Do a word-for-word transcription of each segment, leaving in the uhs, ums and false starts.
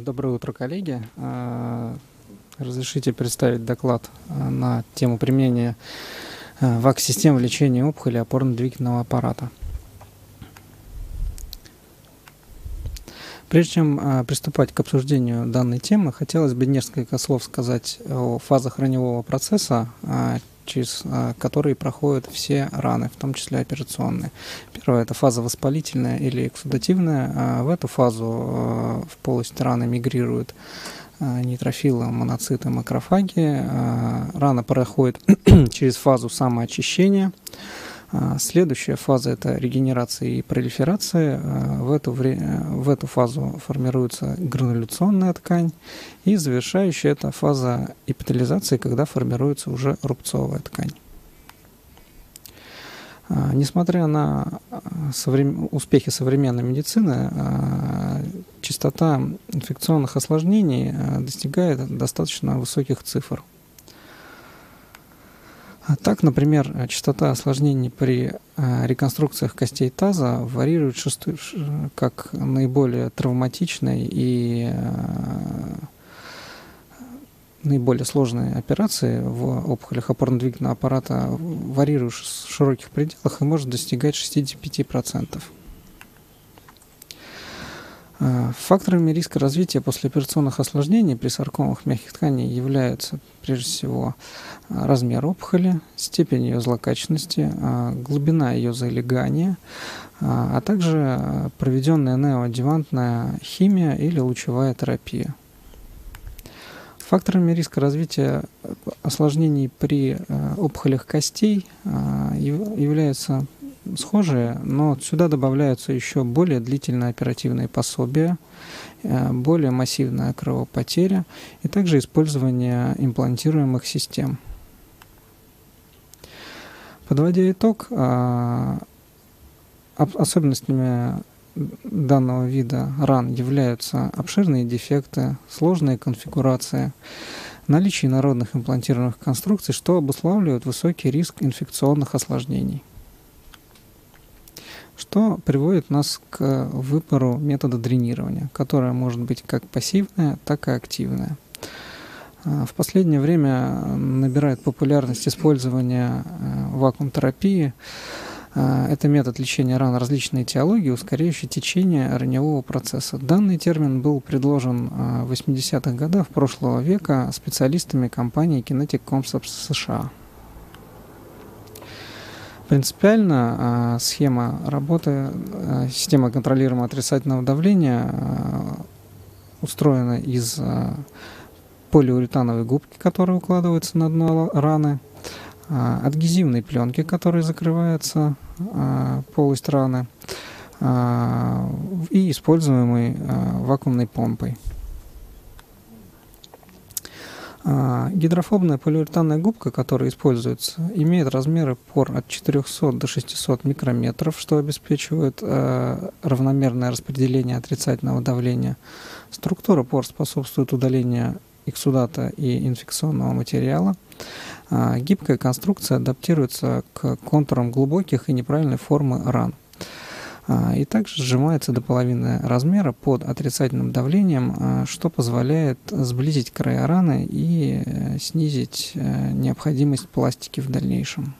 Доброе утро, коллеги. Разрешите представить доклад на тему применения ВАК-систем в лечении опухоли опорно-двигательного аппарата. Прежде чем приступать к обсуждению данной темы, хотелось бы несколько слов сказать о фазах раневого процесса, через которые проходят все раны, в том числе операционные. Первая – это фаза воспалительная или эксудативная. В эту фазу в полость раны мигрируют нейтрофилы, моноциты, макрофаги. Рана проходит через фазу самоочищения. Следующая фаза – это регенерация и пролиферация. В эту, в эту фазу формируется грануляционная ткань. И завершающая – это фаза эпителизации, когда формируется уже рубцовая ткань. Несмотря на соврем... успехи современной медицины, частота инфекционных осложнений достигает достаточно высоких цифр. Так, например, частота осложнений при реконструкциях костей таза варьирует шестую, как наиболее травматичной и наиболее сложные операции в опухолях опорно-двигательного аппарата варьирует в широких пределах и может достигать шестидесяти пяти процентов. Факторами риска развития послеоперационных осложнений при саркомах мягких тканей являются прежде всего размер опухоли, степень ее злокачественности, глубина ее залегания, а также проведенная неоадъювантная химия или лучевая терапия. Факторами риска развития осложнений при опухолях костей являются схожие, но сюда добавляются еще более длительные оперативные пособия, более массивная кровопотеря и также использование имплантируемых систем. Подводя итог, особенностями данного вида ран являются обширные дефекты, сложные конфигурации, наличие инородных имплантированных конструкций, что обуславливает высокий риск инфекционных осложнений, что приводит нас к выбору метода дренирования, которое может быть как пассивное, так и активное. В последнее время набирает популярность использование вакуум-терапии. Это метод лечения ран различной этиологии, ускоряющий течение раневого процесса. Данный термин был предложен в восьмидесятых годах прошлого века специалистами компании Kinetic Concepts США. Принципиально схема работы, система контролируемого отрицательного давления устроена из полиуретановой губки, которая укладывается на дно раны, адгезивной пленки, которой закрывается полость раны, и используемой вакуумной помпой. Гидрофобная полиуретановая губка, которая используется, имеет размеры пор от четырёхсот до шестисот микрометров, что обеспечивает э, равномерное распределение отрицательного давления. Структура пор способствует удалению эксудата и инфекционного материала. Э, гибкая конструкция адаптируется к контурам глубоких и неправильной формы ран. И также сжимается до половины размера под отрицательным давлением, что позволяет сблизить края раны и снизить необходимость пластики в дальнейшем.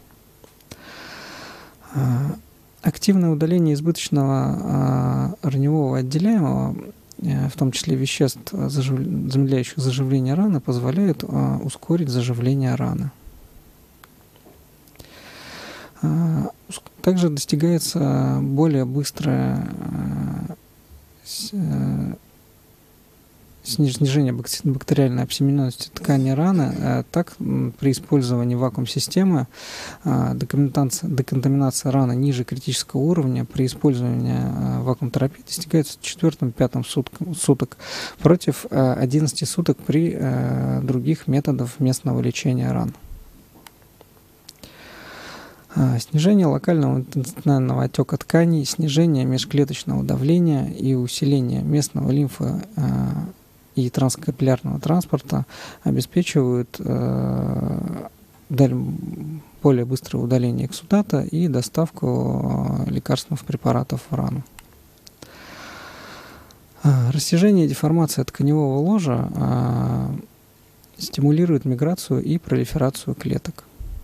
Активное удаление избыточного раневого отделяемого, в том числе веществ, замедляющих заживление раны, позволяет ускорить заживление раны. Также достигается более быстрое снижение бактериальной обсемененности ткани раны. Так, при использовании вакуум-системы деконтаминация раны ниже критического уровня при использовании вакуум-терапии достигается в четвёртом-пятом суток против одиннадцати суток при других методах местного лечения ран. Снижение локального интенсивного отека тканей, снижение межклеточного давления и усиление местного лимфа и транскапиллярного транспорта обеспечивают более быстрое удаление эксудата и доставку лекарственных препаратов в рану. Растяжение и деформация тканевого ложа стимулирует миграцию и пролиферацию клеток.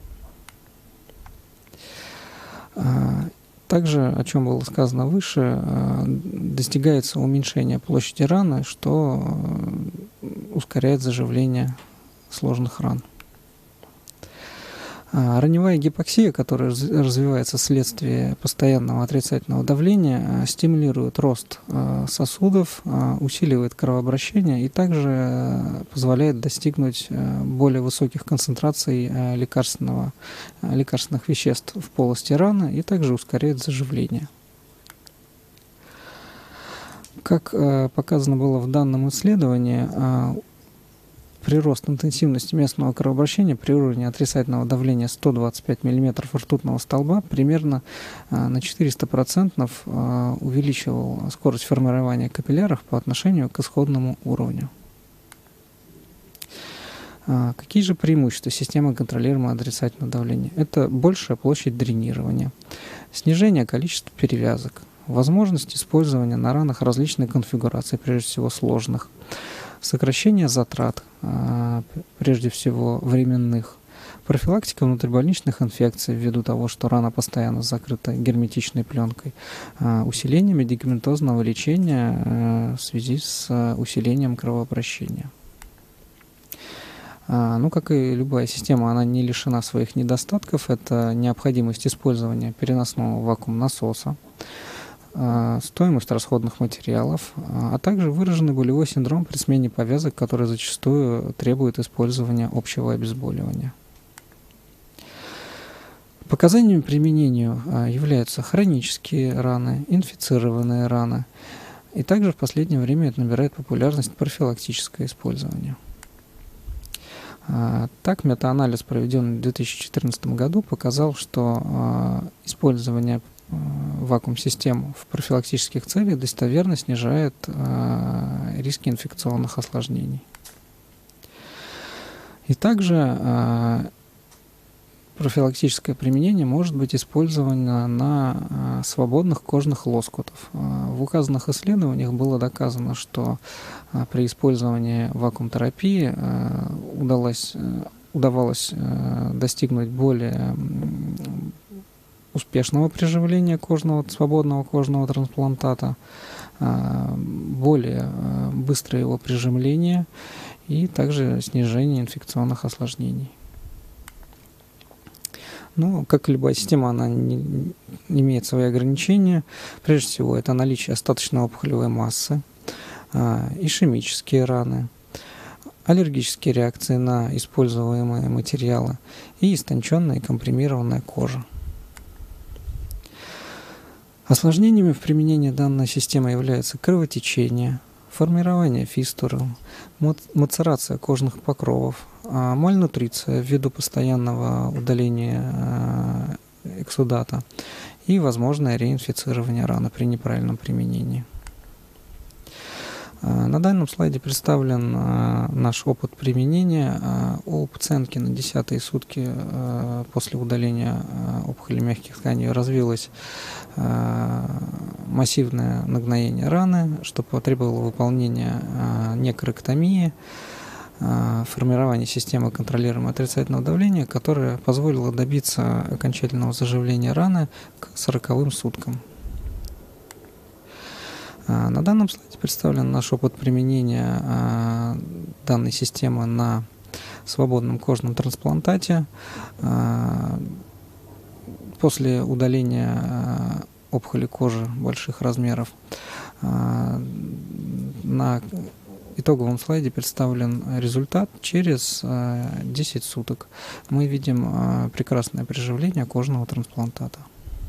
Также, о чем было сказано выше, достигается уменьшение площади раны, что ускоряет заживление сложных ран. Раневая гипоксия, которая развивается вследствие постоянного отрицательного давления, стимулирует рост сосудов, усиливает кровообращение и также позволяет достигнуть более высоких концентраций лекарственного, лекарственных веществ в полости раны и также ускоряет заживление. Как показано было в данном исследовании, прирост интенсивности местного кровообращения при уровне отрицательного давления сто двадцать пять миллиметров ртутного столба примерно на четыреста процентов увеличивал скорость формирования капилляров по отношению к исходному уровню. Какие же преимущества системы контролируемого отрицательного давления? Это большая площадь дренирования, снижение количества перевязок, возможность использования на ранах различной конфигурации, прежде всего сложных, сокращение затрат, прежде всего временных, профилактика внутрибольничных инфекций ввиду того, что рана постоянно закрыта герметичной пленкой, усиление медикаментозного лечения в связи с усилением кровообращения. Ну, как и любая система, она не лишена своих недостатков. Это необходимость использования переносного вакуум-насоса, стоимость расходных материалов, а также выраженный болевой синдром при смене повязок, который зачастую требует использования общего обезболивания. Показаниями к применению являются хронические раны, инфицированные раны, и также в последнее время это набирает популярность профилактическое использование. Так, метаанализ, проведенный в две тысячи четырнадцатом году, показал, что использование вакуум-систем в профилактических целях достоверно снижает э, риски инфекционных осложнений. И также э, профилактическое применение может быть использовано на э, свободных кожных лоскутов. Э, в указанных исследованиях было доказано, что э, при использовании вакуум-терапии э, удалось, э, удавалось э, достигнуть более успешного приживления кожного, свободного кожного трансплантата, более быстрое его приживление и также снижение инфекционных осложнений. Ну, как и любая система, она не, не имеет свои ограничения. Прежде всего, это наличие остаточной опухолевой массы, ишемические раны, аллергические реакции на используемые материалы и истонченная и компримированная кожа. Осложнениями в применении данной системы являются кровотечение, формирование фистулы, мацерация кожных покровов, мальнутриция ввиду постоянного удаления эксудата и возможное реинфицирование раны при неправильном применении. На данном слайде представлен наш опыт применения. У пациентки на десятые сутки после удаления опухоли мягких тканей развилось массивное нагноение раны, что потребовало выполнения некроэктомии, формирования системы контролируемого отрицательного давления, которая позволила добиться окончательного заживления раны к сороковым суткам. На данном слайде представлен наш опыт применения данной системы на свободном кожном трансплантате. После удаления опухоли кожи больших размеров на итоговом слайде представлен результат через десять суток. Мы видим прекрасное приживление кожного трансплантата.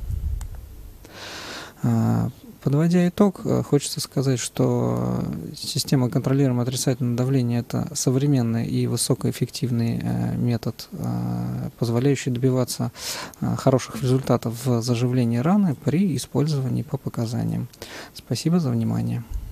Подводя итог, хочется сказать, что система контролируемого отрицательного давления – это современный и высокоэффективный метод, позволяющий добиваться хороших результатов в заживлении раны при использовании по показаниям. Спасибо за внимание.